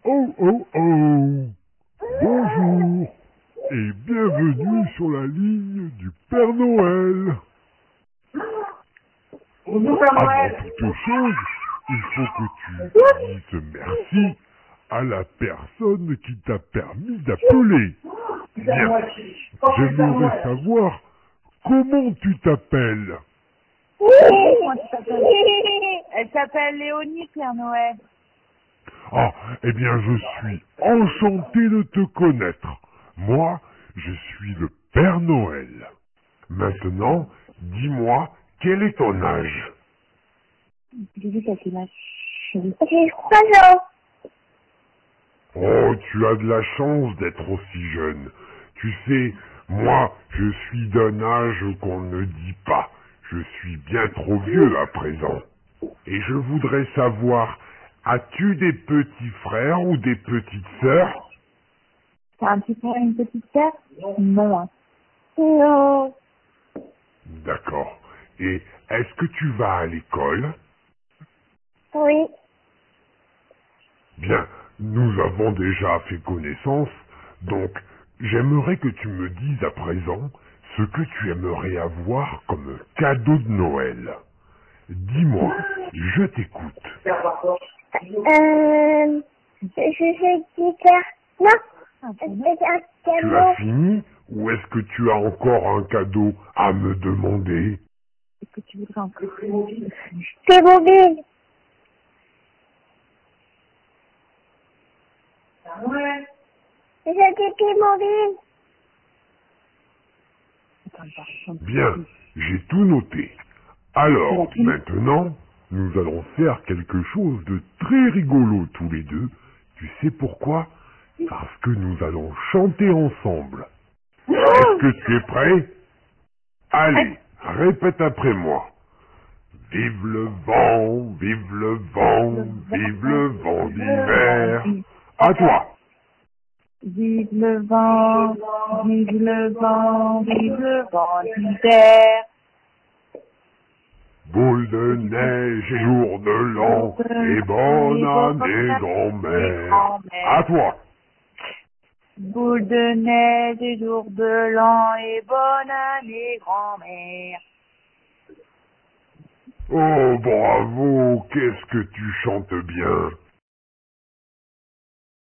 Oh oh oh! Bonjour et bienvenue sur la ligne du Père Noël. Bonjour Père Avant Noël. toute chose, il faut que tu dises merci à la personne qui t'a permis d'appeler. Bien, j'aimerais savoir comment tu t'appelles. Comment tu t'appelles? Elle s'appelle Léonie, Père Noël. Ah, eh bien je suis enchanté de te connaître. Moi, je suis le Père Noël. Maintenant, dis-moi, quel est ton âge? J'ai vu qu'à quel âge? J'ai 3 ans. Oh, tu as de la chance d'être aussi jeune. Tu sais, moi, je suis d'un âge qu'on ne dit pas. Je suis bien trop vieux à présent. Et je voudrais savoir, as-tu des petits frères ou des petites sœurs? T'as un petit frère et une petite sœur? Non. Hein. Non. D'accord. Et est-ce que tu vas à l'école? Oui. Bien, nous avons déjà fait connaissance, donc j'aimerais que tu me dises à présent ce que tu aimerais avoir comme cadeau de Noël. Dis-moi, je t'écoute. Je dis que non. C'est un Tu as cadeau. fini ou est-ce que tu as encore un cadeau à me demander? Est-ce que tu voudrais encore? C'est mobile. Ouais. Je dis Playmobil. Bien, j'ai tout noté. Alors, maintenant, nous allons faire quelque chose de très rigolo tous les deux. Tu sais pourquoi? Parce que nous allons chanter ensemble. Est-ce que tu es prêt? Allez, répète après moi. Vive le vent, vive le vent, vive le vent d'hiver. À toi. Vive le vent, vive le vent, vive le vent d'hiver. Boule de neige et jour de l'an, et bonne année grand-mère. À toi. Boule de neige et jour de l'an et bonne année grand-mère. Oh, bravo, qu'est-ce que tu chantes bien.